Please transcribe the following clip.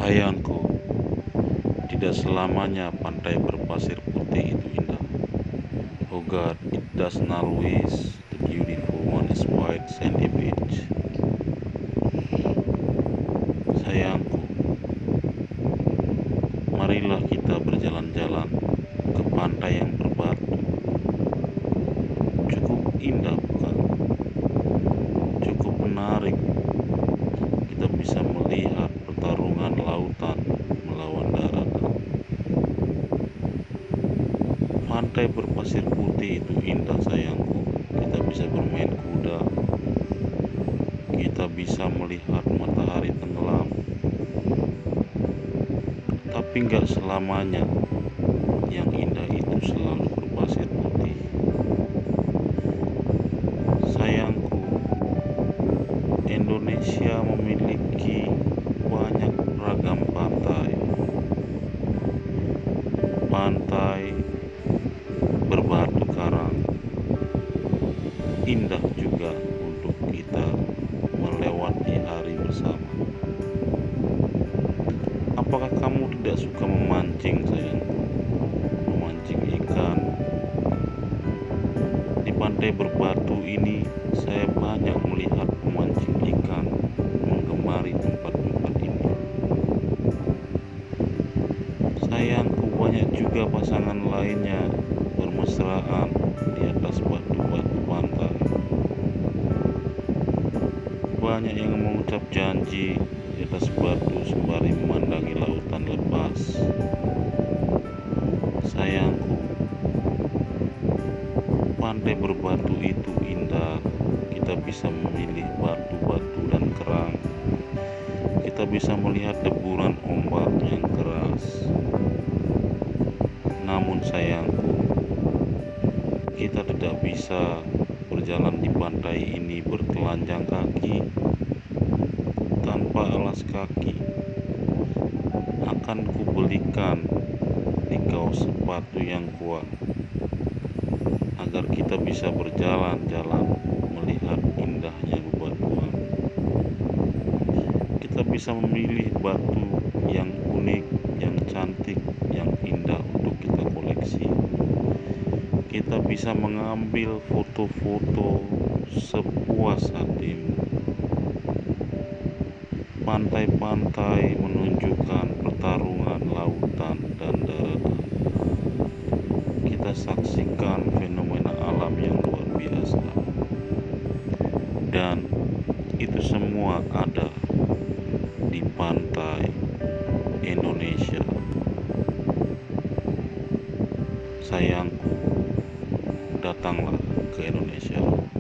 Sayangku, tidak selamanya pantai berpasir putih itu indah. Oh God, it does not always the beautiful one is white sandy beach. Sayangku, marilah kita berjalan-jalan ke pantai yang berbatu. Cukup indah bukan? Cukup menarik. Kita bisa melihat pertarungan lautan melawan daratan. Pantai berpasir putih itu indah sayangku. Kita bisa bermain kuda. Kita bisa melihat matahari tenggelam. Tapi nggak selamanya yang indah itu selalu berpasir putih. Sayangku, Indonesia memiliki banyak ragam pantai. Pantai berbatu karang indah juga untuk kita melewati hari bersama. Apakah kamu tidak suka memancing sayangku? Memancing ikan. Di pantai berbatu ini saya banyak melihat pemancing ikan menggemari tempat-tempat ini. Sayangku, banyak juga pasangan lainnya bermesraan di atas batu-batu pantai. Banyak yang mengucap janji di atas batu sembari memandangi lautan lepas. Sayangku, pantai berbatu itu indah. Kita bisa memilih batu-batu dan kerang. Kita bisa melihat deburan ombak yang keras. Namun sayangku, kita tidak bisa berjalan di pantai ini bertelanjang kaki tanpa alas kaki. Akan kubelikan di kau sepatu yang kuat agar kita bisa berjalan-jalan melihat indahnya bebatuan. Kita bisa memilih batu yang unik, yang cantik, yang indah untuk kita koleksi. Kita bisa mengambil foto-foto sepuas hatimu. Pantai-pantai menunjukkan pertarungan lautan dan daratan. Kita saksikan fenomena alam yang luar biasa. Dan itu semua ada di pantai Indonesia. Sayangku, datanglah ke Indonesia.